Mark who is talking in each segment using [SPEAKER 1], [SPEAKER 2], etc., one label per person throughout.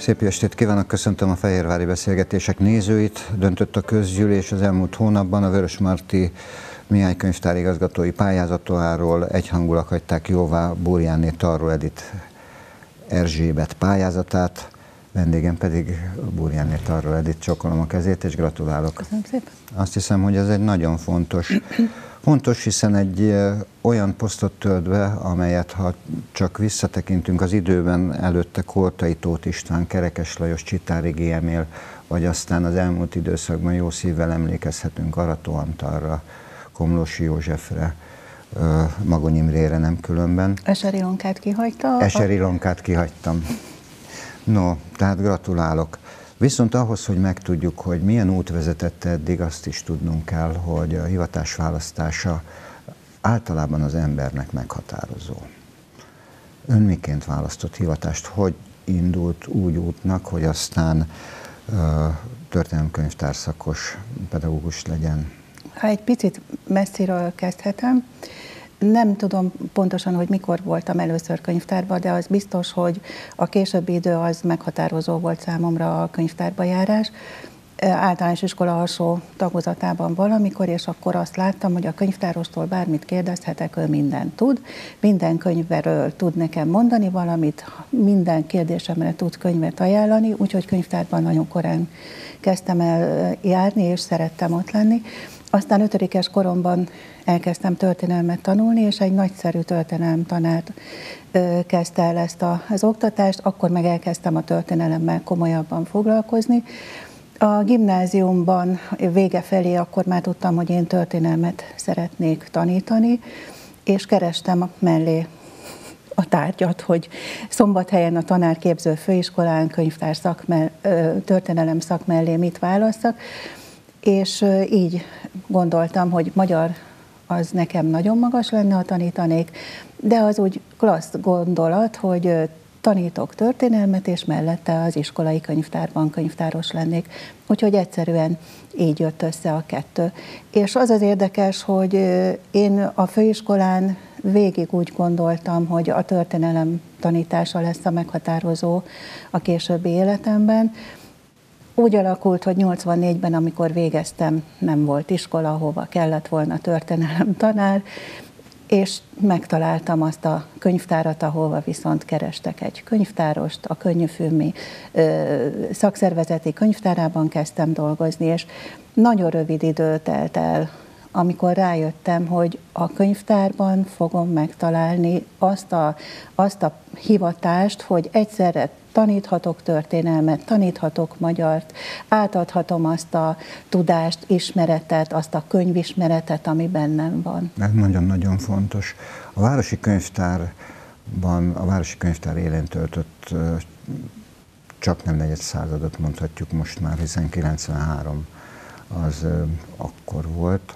[SPEAKER 1] Szép estét kívánok, köszöntöm a Fehérvári Beszélgetések nézőit. Döntött a közgyűlés az elmúlt hónapban a Vörösmarty Mihály könyvtár igazgatói pályázatáról, egyhangulag hagyták jóvá Burjánné Tarró Edith Erzsébet pályázatát, vendégem pedig Burjánné Tarró Edith, csókolom a kezét és gratulálok.
[SPEAKER 2] Köszönöm szépen.
[SPEAKER 1] Azt hiszem, hogy ez egy nagyon fontos, hiszen egy olyan posztot tölt be, amelyet ha csak visszatekintünk az időben, előtte Koltai Tóth István, Kerekes Lajos, Csitári G. Emil, vagy aztán az elmúlt időszakban jó szívvel emlékezhetünk Arató Antalra, Komlósi Józsefre, Magony Imrére nem különben.
[SPEAKER 2] Eser Ilonkát kihagyta?
[SPEAKER 1] Eser Ilonkát kihagytam. No, tehát gratulálok. Viszont ahhoz, hogy megtudjuk, hogy milyen út vezetett eddig, azt is tudnunk kell, hogy a hivatás választása általában az embernek meghatározó. Ön miként választott hivatást? Hogy indult úgy útnak, hogy aztán történelemkönyvtár szakos pedagógus legyen?
[SPEAKER 2] Ha egy picit messziről kezdhetem, nem tudom pontosan, hogy mikor voltam először könyvtárban, de az biztos, hogy a későbbi idő az meghatározó volt számomra a könyvtárba járás. Általános iskola alsó tagozatában valamikor, és akkor azt láttam, hogy a könyvtárostól bármit kérdezhetek, ő mindent tud. Minden könyvről tud nekem mondani valamit, minden kérdésemre tud könyvet ajánlani, úgyhogy könyvtárban nagyon korán kezdtem el járni, és szerettem ott lenni. Aztán 5-es koromban elkezdtem történelmet tanulni, és egy nagyszerű történelemtanár kezdte el ezt az oktatást, akkor meg elkezdtem a történelemmel komolyabban foglalkozni. A gimnáziumban vége felé akkor már tudtam, hogy én történelmet szeretnék tanítani, és kerestem mellé a tárgyat, hogy Szombathelyen a tanárképző főiskolán könyvtár történelem szak mellé mit válasszak, és így gondoltam, hogy magyar az nekem nagyon magas lenne, ha tanítanék, de az úgy klassz gondolat, hogy tanítok történelmet, és mellette az iskolai könyvtárban könyvtáros lennék. Úgyhogy egyszerűen így jött össze a kettő. És az az érdekes, hogy én a főiskolán végig úgy gondoltam, hogy a történelem tanítása lesz a meghatározó a későbbi életemben. Úgy alakult, hogy 84-ben, amikor végeztem, nem volt iskola, ahova kellett volna történelemtanár, és megtaláltam azt a könyvtárat, ahova viszont kerestek egy könyvtárost, a Könnyűfülmi szakszervezeti könyvtárában kezdtem dolgozni, és nagyon rövid idő telt el, amikor rájöttem, hogy a könyvtárban fogom megtalálni azt a hivatást, hogy egyszerre taníthatok történelmet, taníthatok magyart, átadhatom azt a tudást, ismeretet, azt a könyvismeretet, ami bennem van.
[SPEAKER 1] Ez nagyon-nagyon fontos. A Városi Könyvtárban, a Városi Könyvtár élén töltött csak nem negyed századot mondhatjuk most már, hiszen 93 az akkor volt,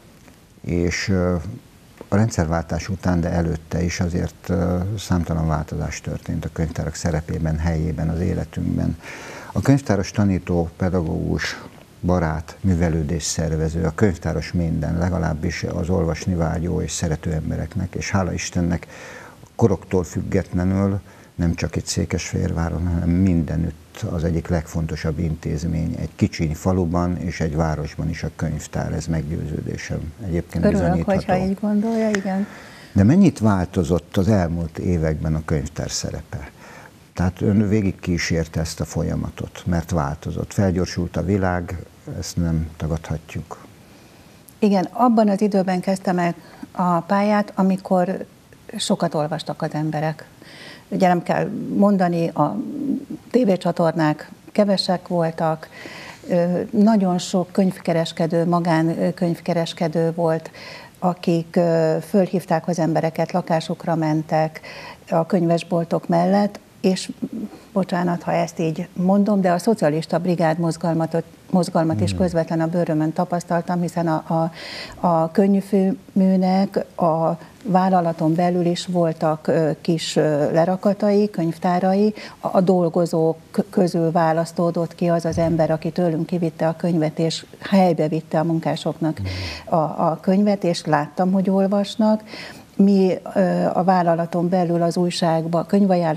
[SPEAKER 1] és a rendszerváltás után, de előtte is azért számtalan változás történt a könyvtárak szerepében, helyében, az életünkben. A könyvtáros tanító, pedagógus, barát, művelődés szervező, a könyvtáros minden, legalábbis az olvasni vágyó és szerető embereknek, és hála Istennek koroktól függetlenül, nem csak itt Székesfehérváron, hanem mindenütt az egyik legfontosabb intézmény, egy kicsiny faluban és egy városban is a könyvtár, ez meggyőződésem. Egyébként
[SPEAKER 2] örülök, hogyha így gondolja, igen.
[SPEAKER 1] De mennyit változott az elmúlt években a könyvtár szerepe? Tehát ön végig kísérte ezt a folyamatot, mert változott, felgyorsult a világ, ezt nem tagadhatjuk.
[SPEAKER 2] Igen, abban az időben kezdtem el a pályát, amikor sokat olvastak az emberek. Ugye nem kell mondani, a tévécsatornák kevesek voltak, nagyon sok könyvkereskedő, magánkönyvkereskedő volt, akik fölhívták az embereket, lakásukra mentek a könyvesboltok mellett, és bocsánat, ha ezt így mondom, de a szocialista brigád mozgalmat is közvetlen a bőrömön tapasztaltam, hiszen a Könnyűfülműnek a vállalaton belül is voltak kis lerakatai, könyvtárai, a dolgozók közül választódott ki az az ember, aki tőlünk kivitte a könyvet, és helybe vitte a munkásoknak a könyvet, és láttam, hogy olvasnak. Mi a vállalaton belül az újságba, könyvajánló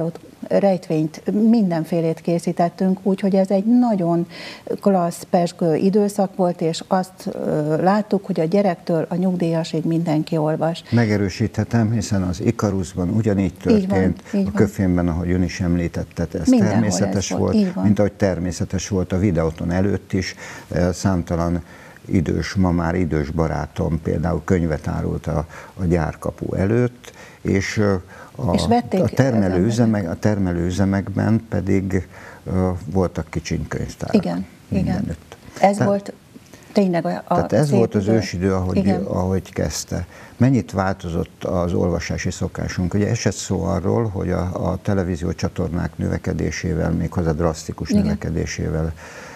[SPEAKER 2] rejtvényt, mindenfélét készítettünk, úgyhogy ez egy nagyon klassz, pezsgő időszak volt, és azt láttuk, hogy a gyerektől a nyugdíjasig mindenki olvas.
[SPEAKER 1] Megerősíthetem, hiszen az Ikaruszban ugyanígy történt,
[SPEAKER 2] így
[SPEAKER 1] a
[SPEAKER 2] van.
[SPEAKER 1] Köfénben, ahogy ön is említette, ez
[SPEAKER 2] Mindenhol
[SPEAKER 1] természetes
[SPEAKER 2] ez
[SPEAKER 1] volt, mint ahogy természetes volt a videóton előtt is, számtalan ma már idős barátom például könyvet árult a gyárkapu előtt, és a termelőüzemekben pedig voltak kicsiny könyvtárak.
[SPEAKER 2] Igen. Ez volt tényleg
[SPEAKER 1] tehát ez volt az ősidő, ahogy kezdte. Mennyit változott az olvasási szokásunk? Ugye esett szó arról, hogy a televíziócsatornák növekedésével, méghozzá drasztikus növekedésével,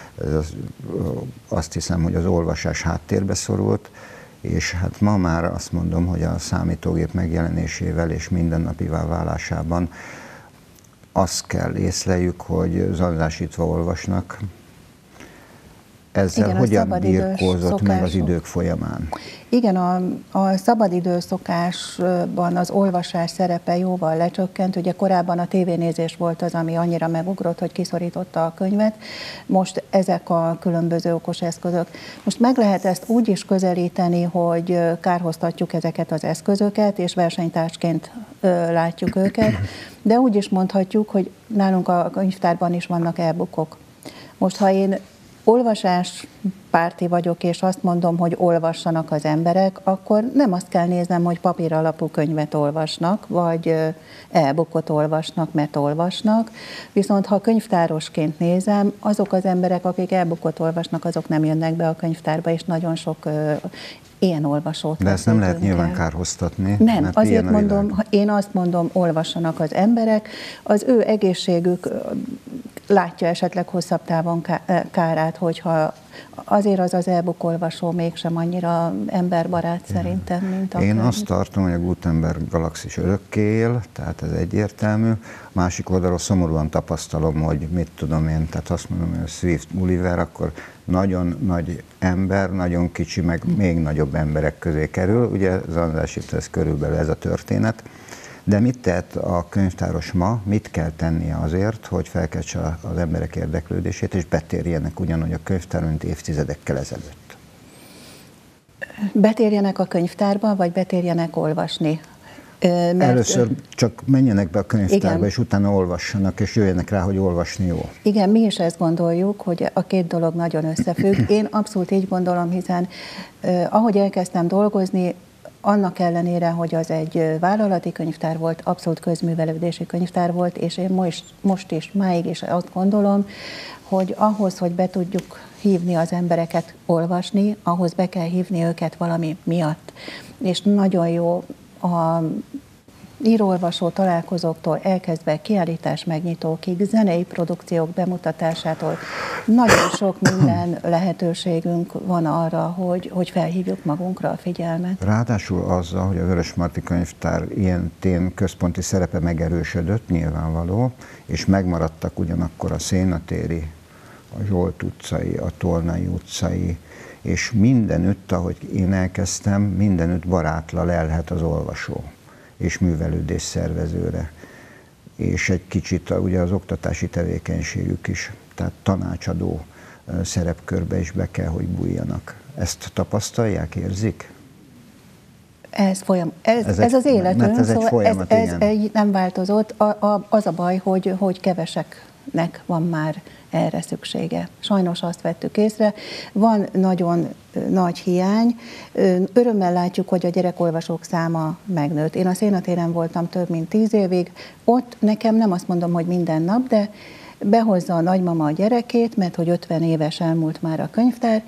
[SPEAKER 1] azt hiszem, hogy az olvasás háttérbe szorult, és hát ma már azt mondom, hogy a számítógép megjelenésével és mindennapivá válásában azt kell észleljük, hogy zanzásítva olvasnak. Ezzel igen, hogyan birkózott meg az idők folyamán?
[SPEAKER 2] Igen, a szabadidő szokásban az olvasás szerepe jóval lecsökkent. Ugye korábban a tévénézés volt az, ami annyira megugrott, hogy kiszorította a könyvet. Most ezek a különböző okos eszközök. Most meg lehet ezt úgy is közelíteni, hogy kárhoztatjuk ezeket az eszközöket, és versenytársként látjuk őket, de úgy is mondhatjuk, hogy nálunk a könyvtárban is vannak e-bookok. Most, ha én olvasáspárti vagyok, és azt mondom, hogy olvassanak az emberek, akkor nem azt kell néznem, hogy papír alapú könyvet olvasnak, vagy e-bookot olvasnak, mert olvasnak. Viszont ha könyvtárosként nézem, azok az emberek, akik e-bookot olvasnak, azok nem jönnek be a könyvtárba, és nagyon sok ilyen olvasót.
[SPEAKER 1] De ezt nem lehet nyilván kárhoztatni.
[SPEAKER 2] Nem, azért mondom, én azt mondom, olvassanak az emberek, az ő egészségük látja esetleg hosszabb távon kárát, hogyha azért az e-book olvasó mégsem annyira emberbarát szerintem, mint a
[SPEAKER 1] Én
[SPEAKER 2] könyv.
[SPEAKER 1] azt tartom, hogy a Gutenberg galaxis örökké él, tehát ez egyértelmű. A másik oldalról szomorúan tapasztalom, hogy mit tudom én, tehát azt mondom, hogy a Swift Gulliver, akkor nagyon nagy ember, nagyon kicsi, meg még nagyobb emberek közé kerül. Ugye zanzásítva ez körülbelül ez a történet. De mit tett a könyvtáros ma, mit kell tennie azért, hogy felkeltse az emberek érdeklődését, és betérjenek ugyanúgy a könyvtár, mint évtizedekkel ezelőtt?
[SPEAKER 2] Betérjenek a könyvtárba, vagy betérjenek olvasni?
[SPEAKER 1] Mert először csak menjenek be a könyvtárba, igen, és utána olvassanak, és jöjjenek rá, hogy olvasni jó.
[SPEAKER 2] Igen, mi is ezt gondoljuk, hogy a két dolog nagyon összefügg. Én abszolút így gondolom, hiszen ahogy elkezdtem dolgozni, annak ellenére, hogy az egy vállalati könyvtár volt, abszolút közművelődési könyvtár volt, és én most is, máig is azt gondolom, hogy ahhoz, hogy be tudjuk hívni az embereket olvasni, ahhoz be kell hívni őket valami miatt. És nagyon jó a író-olvasó találkozóktól elkezdve kiállítás megnyitókig, zenei produkciók bemutatásától nagyon sok minden lehetőségünk van arra, hogy felhívjuk magunkra a figyelmet.
[SPEAKER 1] Ráadásul azzal, hogy a Vörösmarty Könyvtár ilyen központi szerepe megerősödött, nyilvánvaló, és megmaradtak ugyanakkor a Szénatéri, a Zsolt utcai, a Tolnai utcai, és mindenütt, ahogy én elkezdtem, mindenütt barátla lelhet az olvasó és művelődés szervezőre. És egy kicsit ugye az oktatási tevékenységük is, tehát tanácsadó szerepkörbe is be kell, hogy bújjanak. Ezt tapasztalják, érzik?
[SPEAKER 2] Ez az életünk,
[SPEAKER 1] ez egy folyamat,
[SPEAKER 2] ez nem változott. Az a baj, hogy keveseknek van már erre szüksége. Sajnos azt vettük észre. Van nagyon nagy hiány. Örömmel látjuk, hogy a gyerekolvasók száma megnőtt. Én a Szénatéren voltam több mint 10 évig. Ott nekem nem azt mondom, hogy minden nap, de behozza a nagymama a gyerekét, mert hogy 50 éves elmúlt már a könyvtár.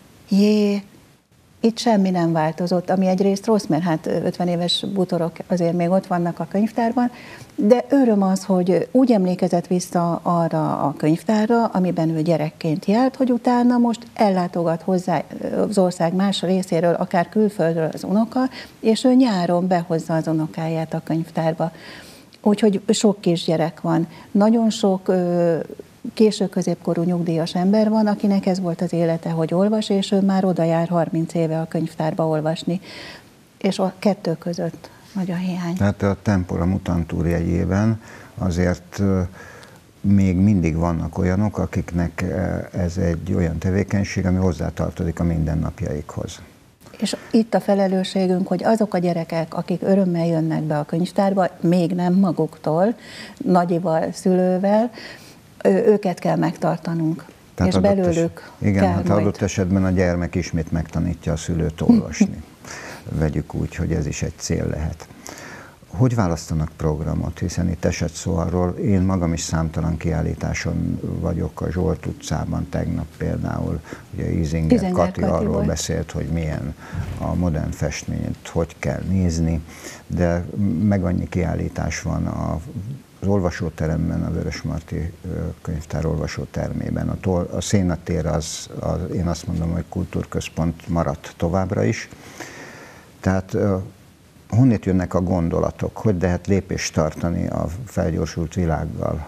[SPEAKER 2] Itt semmi nem változott, ami egyrészt rossz, mert hát 50 éves bútorok azért még ott vannak a könyvtárban, de öröm az, hogy úgy emlékezett vissza arra a könyvtárra, amiben ő gyerekként járt, hogy utána most ellátogat hozzá az ország más részéről, akár külföldről az unoka, és ő nyáron behozza az unokáját a könyvtárba. Úgyhogy sok kisgyerek van. Nagyon sok késő középkorú nyugdíjas ember van, akinek ez volt az élete, hogy olvas, és ő már oda jár 30 éve a könyvtárba olvasni. És a kettő között nagy a hiány.
[SPEAKER 1] Tehát a Tempora Mutantur jegyében azért még mindig vannak olyanok, akiknek ez egy olyan tevékenység, ami hozzátartozik a mindennapjaikhoz.
[SPEAKER 2] És itt a felelősségünk, hogy azok a gyerekek, akik örömmel jönnek be a könyvtárba, még nem maguktól, nagyival, szülővel, őket kell megtartanunk. Tehát és belőlük
[SPEAKER 1] igen,
[SPEAKER 2] kell
[SPEAKER 1] hát
[SPEAKER 2] majd.
[SPEAKER 1] Adott esetben a gyermek ismét megtanítja a szülőt olvasni. Vegyük úgy, hogy ez is egy cél lehet. Hogy választanak programot? Hiszen itt esett szó arról, én magam is számtalan kiállításon vagyok a Zsolt utcában, tegnap például, ugye Izinger Kati arról volt. Beszélt, hogy milyen a modern festményt, hogy kell nézni, de meg annyi kiállítás van az olvasóteremben, a Vörösmarty Könyvtár olvasótermében. A Szénatér én azt mondom, hogy kultúrközpont maradt továbbra is. Tehát honnét jönnek a gondolatok? Hogy lehet lépést tartani a felgyorsult világgal?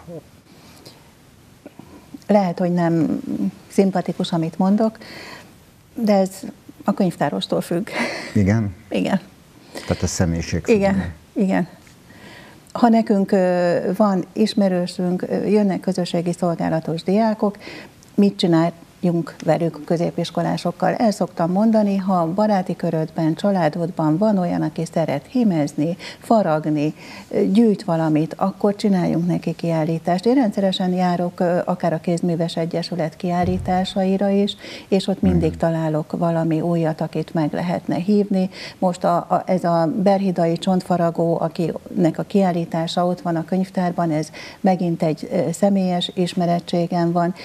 [SPEAKER 1] Lehet, hogy nem szimpatikus, amit mondok, de ez a könyvtárostól függ. Igen? Igen. Tehát a személyiség függ. Igen. Ha nekünk van ismerősünk, jönnek közösségi szolgálatos diákok, mit csináljunk velük, középiskolásokkal? El szoktam mondani, ha baráti körödben, családodban van olyan, aki szeret hímezni, faragni, gyűjt valamit, akkor csináljunk neki kiállítást. Én rendszeresen járok akár a Kézműves Egyesület kiállításaira is, és ott mindig találok valami újat, akit meg lehetne hívni. Most ez a berhidai csontfaragó, akinek a kiállítása ott van a könyvtárban, ez megint egy személyes ismerettségem van.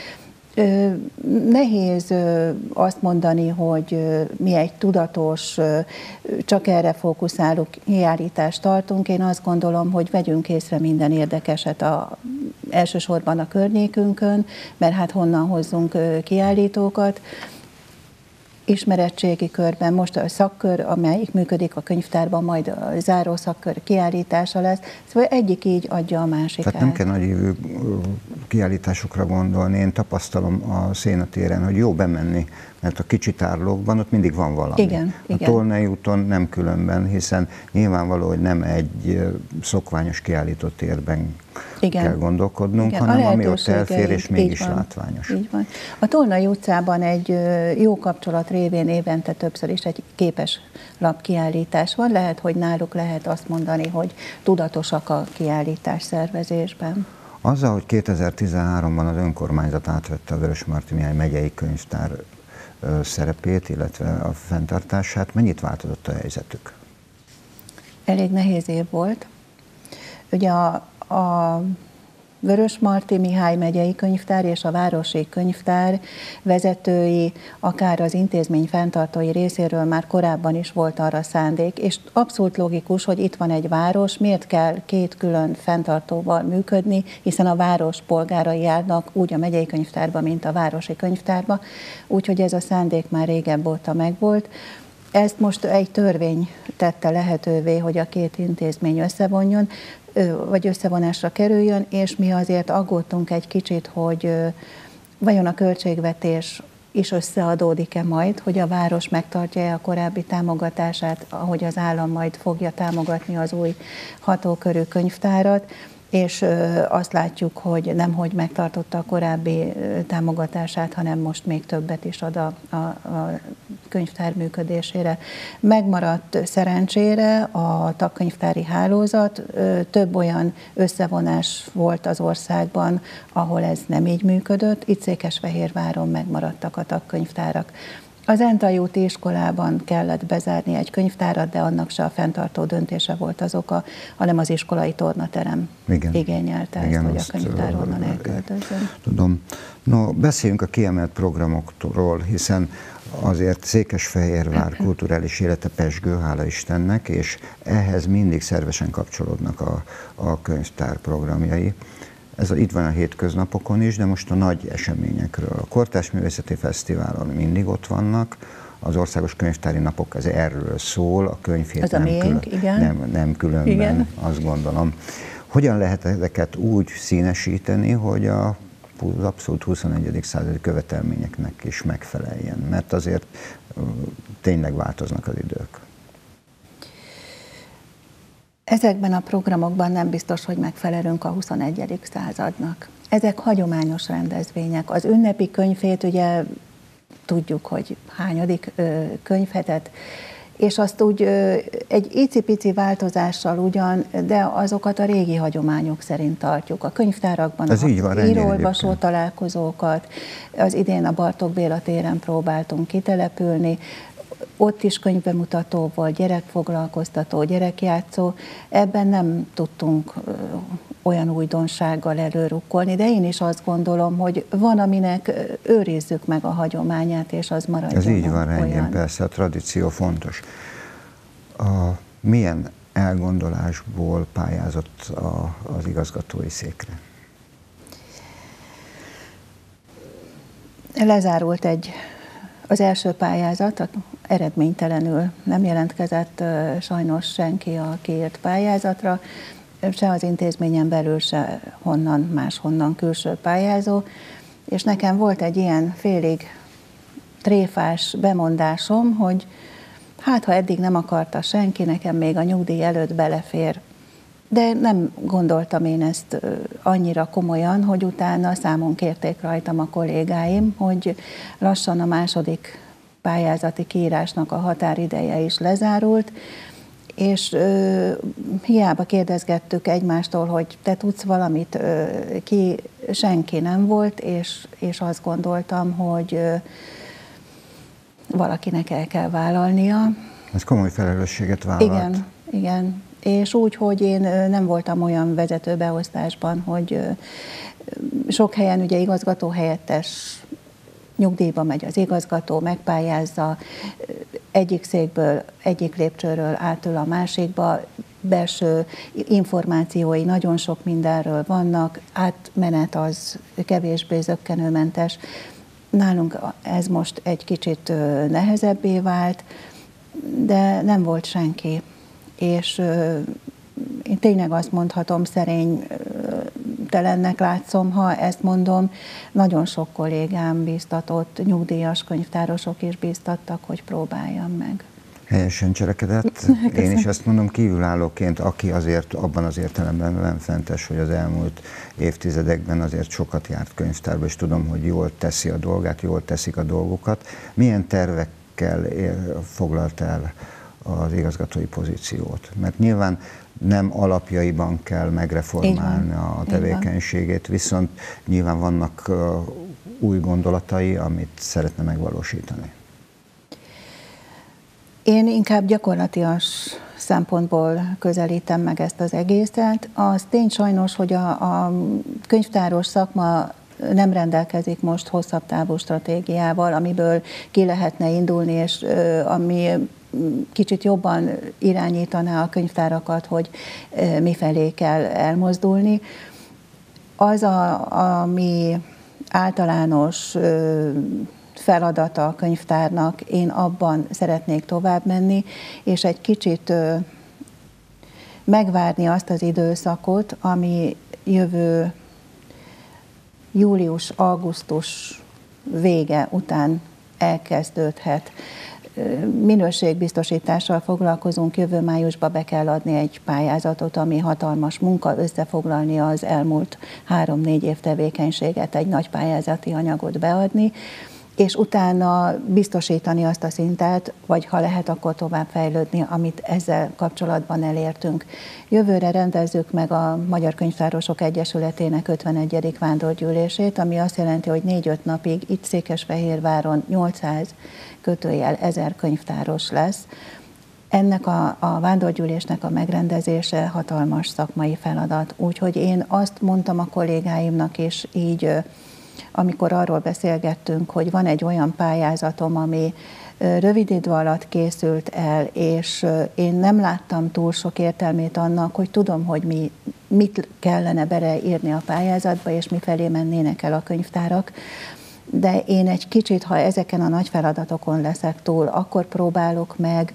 [SPEAKER 1] Nehéz azt mondani, hogy mi egy tudatos, csak erre fókuszáló kiállítást tartunk. Én azt gondolom, hogy vegyünk észre minden érdekeset elsősorban a környékünkön, mert hát honnan hozzunk kiállítókat. Ismerettségi körben most a szakkör, amelyik működik a könyvtárban, majd a záró szakkör kiállítása lesz. Szóval egyik így adja a másikát. Tehát nem kell nagyívű kiállításokra gondolni. Én tapasztalom a Szénatéren, hogy jó bemenni, mert a kicsi tárlókban ott mindig van valami. Igen. Tolnai úton nem különben, hiszen nyilvánvaló, hogy nem egy szokványos kiállító térben kell gondolkodnunk, hanem ami ott elfér, és mégis látványos. Így van.
[SPEAKER 2] A Tolnai utcában egy jó kapcsolat révén évente többször is egy képes lapkiállítás van. Lehet, hogy náluk lehet azt mondani, hogy tudatosak a kiállítás szervezésben.
[SPEAKER 1] Azzal, hogy 2013-ban az önkormányzat átvette a Vörösmarty Mihály megyei könyvtár szerepét, illetve a fenntartását, mennyit változott a helyzetük?
[SPEAKER 2] Elég nehéz év volt. Ugye a Vörösmarty Mihály megyei könyvtár és a városi könyvtár vezetői, akár az intézmény fenntartói részéről már korábban is volt arra szándék, és abszolút logikus, hogy itt van egy város, miért kell két külön fenntartóval működni, hiszen a város polgárai járnak úgy a megyei könyvtárba, mint a városi könyvtárba, úgyhogy ez a szándék már régebb óta megvolt. Ezt most egy törvény tette lehetővé, hogy a két intézmény összevonjon, vagy összevonásra kerüljön, és mi azért aggódtunk egy kicsit, hogy vajon a költségvetés is összeadódik-e majd, hogy a város megtartja-e a korábbi támogatását, ahogy az állam majd fogja támogatni az új hatókörű könyvtárat, és azt látjuk, hogy nemhogy megtartotta a korábbi támogatását, hanem most még többet is ad a könyvtár működésére. Megmaradt szerencsére a tagkönyvtári hálózat, több olyan összevonás volt az országban, ahol ez nem így működött, itt Székesfehérváron megmaradtak a tagkönyvtárak. Az Entai úti iskolában kellett bezárni egy könyvtárat, de annak se a fenntartó döntése volt az oka, hanem az iskolai tornaterem igényelte ezt, hogy a könyvtár onnan elköltözön.
[SPEAKER 1] Tudom. No, beszéljünk a kiemelt programokról, hiszen azért Székesfehérvár kulturális élete pezsgő, hála Istennek, és ehhez mindig szervesen kapcsolódnak a könyvtár programjai. Ez itt van a hétköznapokon is, de most a nagy eseményekről. A Kortárs Művészeti Fesztiválon mindig ott vannak, az Országos Könyvtári Napok az erről szól, a könyvhét nem különben, igen. Azt gondolom. Hogyan lehet ezeket úgy színesíteni, hogy az abszolút 21. századi követelményeknek is megfeleljen? Mert azért tényleg változnak az idők.
[SPEAKER 2] Ezekben a programokban nem biztos, hogy megfelelünk a 21. századnak. Ezek hagyományos rendezvények. Az ünnepi könyvhét ugye tudjuk, hogy hányadik könyvhetet, és azt úgy egy icipici változással ugyan, de azokat a régi hagyományok szerint tartjuk. A könyvtárakban az író-olvasó találkozókat, az idén a Bartók Béla téren próbáltunk kitelepülni, ott is könyvbemutató volt, gyerekfoglalkoztató, gyerekjátszó, ebben nem tudtunk olyan újdonsággal előrukkolni, de én is azt gondolom, hogy van, aminek őrizzük meg a hagyományát, és az maradjon.
[SPEAKER 1] Ez így van, rendjén, persze, a tradíció fontos. Milyen elgondolásból pályázott az igazgatói székre?
[SPEAKER 2] Lezárult az első pályázat, eredménytelenül nem jelentkezett sajnos senki a kiírt pályázatra, se az intézményen belül, se máshonnan külső pályázó, és nekem volt egy ilyen félig tréfás bemondásom, hogy hát, ha eddig nem akarta senki, nekem még a nyugdíj előtt belefér. De nem gondoltam én ezt annyira komolyan, hogy utána számon kérték rajtam a kollégáim, hogy lassan a második pályázati kiírásnak a határideje is lezárult, és hiába kérdezgettük egymástól, hogy te tudsz valamit, senki nem volt, és azt gondoltam, hogy valakinek el kell vállalnia.
[SPEAKER 1] Ez komoly felelősséget vállalt.
[SPEAKER 2] Igen. És úgy, hogy én nem voltam olyan vezetőbeosztásban, hogy sok helyen ugye igazgatóhelyettes nyugdíjba megy az igazgató, megpályázza, egyik székből, egyik lépcsőről átül a másikba, belső információi nagyon sok mindenről vannak, átmenet az kevésbé zökkenőmentes. Nálunk ez most egy kicsit nehezebbé vált, de nem volt senki. És én tényleg azt mondhatom, szerénytelennek látszom, ha ezt mondom, nagyon sok kollégám bíztatott, nyugdíjas könyvtárosok is bíztattak, hogy próbáljam meg.
[SPEAKER 1] Helyesen cselekedett. Én is ezt mondom kívülállóként, aki azért abban az értelemben benfentes, hogy az elmúlt évtizedekben azért sokat járt könyvtárba, és tudom, hogy jól teszi a dolgát, jól teszik a dolgokat. Milyen tervekkel foglalt el az igazgatói pozíciót? Mert nyilván nem alapjaiban kell megreformálni a tevékenységét, viszont nyilván vannak új gondolatai, amit szeretne megvalósítani. Én
[SPEAKER 2] inkább gyakorlatias szempontból közelítem meg ezt az egészet. Az tény sajnos, hogy a könyvtáros szakma nem rendelkezik most hosszabb távú stratégiával, amiből ki lehetne indulni, és ami kicsit jobban irányítaná a könyvtárakat, hogy mifelé kell elmozdulni. Az, ami általános feladata a könyvtárnak, én abban szeretnék tovább menni, és egy kicsit megvárni azt az időszakot, ami jövő július-augusztus vége után elkezdődhet. Minőségbiztosítással foglalkozunk, jövő májusban be kell adni egy pályázatot, ami hatalmas munka, összefoglalni az elmúlt 3-4 év tevékenységet, egy nagy pályázati anyagot beadni, és utána biztosítani azt a szintet, vagy ha lehet, akkor tovább fejlődni, amit ezzel kapcsolatban elértünk. Jövőre rendezzük meg a Magyar Könyvtárosok Egyesületének 51. vándorgyűlését, ami azt jelenti, hogy 4-5 napig itt Székesfehérváron 800-1000 könyvtáros lesz. Ennek a vándorgyűlésnek a megrendezése hatalmas szakmai feladat. Úgyhogy én azt mondtam a kollégáimnak is így, amikor arról beszélgettünk, hogy van egy olyan pályázatom, ami rövid idő alatt készült el, és én nem láttam túl sok értelmét annak, hogy tudom, hogy mit kellene beleírni a pályázatba, és mifelé mennének el a könyvtárak, de én egy kicsit, ha ezeken a nagy feladatokon leszek túl, akkor próbálok meg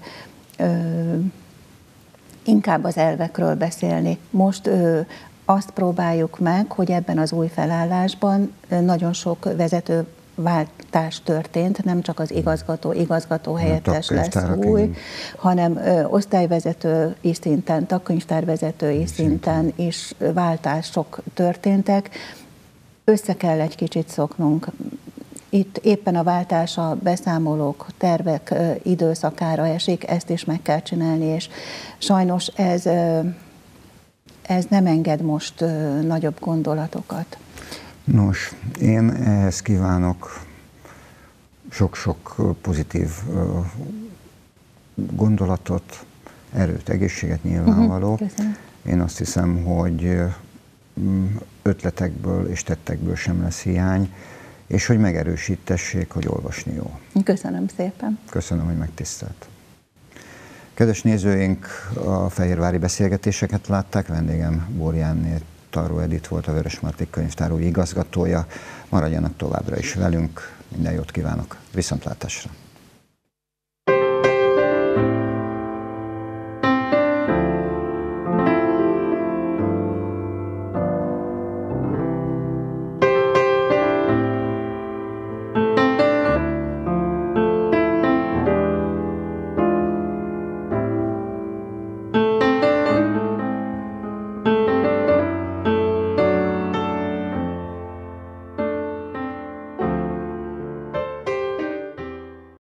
[SPEAKER 2] inkább az elvekről beszélni. Most azt próbáljuk meg, hogy ebben az új felállásban nagyon sok vezető váltás történt, nem csak az igazgató helyettes lesz új, hanem osztályvezetői szinten, tagkönyvtárvezetői szinten is váltások történtek. Össze kell egy kicsit szoknunk. Itt éppen a váltás a beszámolók, tervek időszakára esik, ezt is meg kell csinálni, és sajnos ez nem enged most nagyobb gondolatokat.
[SPEAKER 1] Nos, én ehhez kívánok sok-sok pozitív gondolatot, erőt, egészséget nyilvánvaló. Én azt hiszem, hogy ötletekből és tettekből sem lesz hiány, és hogy megerősítessék, hogy olvasni jó.
[SPEAKER 2] Köszönöm szépen.
[SPEAKER 1] Köszönöm, hogy megtisztelt. Kedves nézőink, a fehérvári beszélgetéseket látták, vendégem Bóriánné Tarró Edit volt, a Vörösmarty Könyvtár új igazgatója. Maradjanak továbbra is velünk, minden jót kívánok, viszontlátásra!